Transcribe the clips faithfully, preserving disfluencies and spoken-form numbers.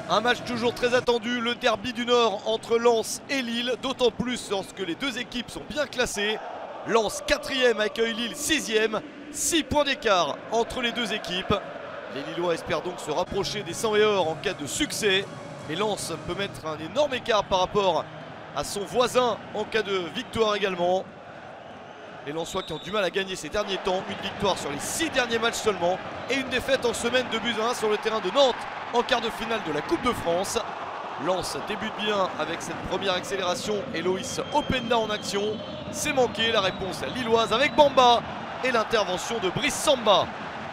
Un match toujours très attendu, le derby du Nord entre Lens et Lille, d'autant plus lorsque les deux équipes sont bien classées. Lens quatrième accueille Lille sixième, six points d'écart entre les deux équipes. Les Lillois espèrent donc se rapprocher des cent et or en cas de succès. Mais Lens peut mettre un énorme écart par rapport à son voisin en cas de victoire également. Les Lensois qui ont du mal à gagner ces derniers temps, une victoire sur les six derniers matchs seulement et une défaite en semaine de buts à un sur le terrain de Nantes en quart de finale de la Coupe de France. Lens débute bien avec cette première accélération et Loïs Openda en action. C'est manqué, la réponse lilloise avec Bamba et l'intervention de Brice Samba.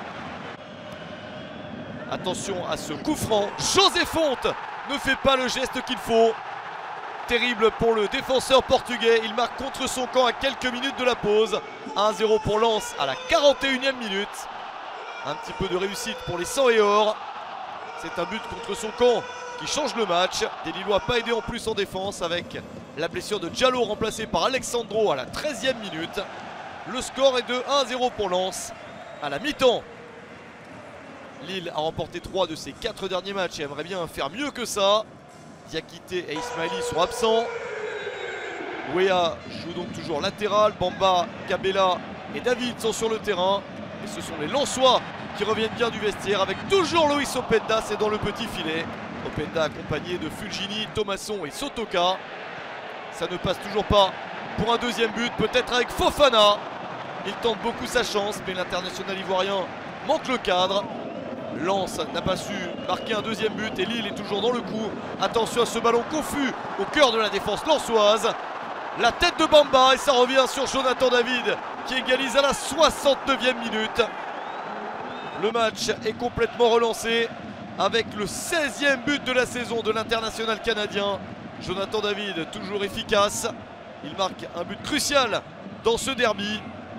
Attention à ce coup franc, José Fonte ne fait pas le geste qu'il faut. Terrible pour le défenseur portugais, il marque contre son camp à quelques minutes de la pause. un à zéro pour Lens à la quarante et unième minute. Un petit peu de réussite pour les cent et or. C'est un but contre son camp qui change le match. Des Lillois pas aidés en plus en défense avec la blessure de Diallo remplacée par Alexandro à la treizième minute. Le score est de un à zéro pour Lens à la mi-temps. Lille a remporté trois de ses quatre derniers matchs et aimerait bien faire mieux que ça. Diakité et Ismaili sont absents. Wea joue donc toujours latéral. Bamba, Cabella et David sont sur le terrain. Et ce sont les Lensois qui reviennent bien du vestiaire avec toujours Loïs Openda, c'est dans le petit filet. Openda accompagné de Fulgini, Thomasson et Sotoka. Ça ne passe toujours pas pour un deuxième but, peut-être avec Fofana. Il tente beaucoup sa chance, mais l'international ivoirien manque le cadre. Lens n'a pas su marquer un deuxième but et Lille est toujours dans le coup. Attention à ce ballon confus au cœur de la défense lensoise. La tête de Bamba et ça revient sur Jonathan David qui égalise à la soixante-neuvième minute. Le match est complètement relancé avec le seizième but de la saison de l'international canadien. Jonathan David toujours efficace. Il marque un but crucial dans ce derby.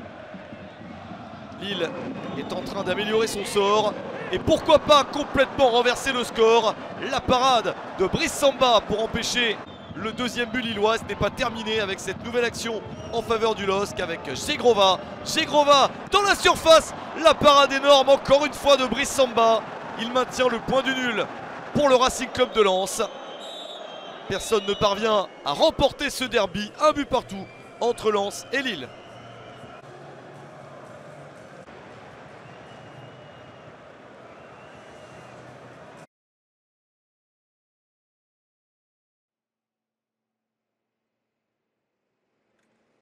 Lille est en train d'améliorer son sort. Et pourquoi pas complètement renverser le score. La parade de Brice Samba pour empêcher le deuxième but lillois. Ce n'est pas terminé avec cette nouvelle action en faveur du L O S C avec Zegrova. Zegrova dans la surface. La parade énorme encore une fois de Brice Samba. Il maintient le point du nul pour le Racing Club de Lens. Personne ne parvient à remporter ce derby. Un but partout entre Lens et Lille.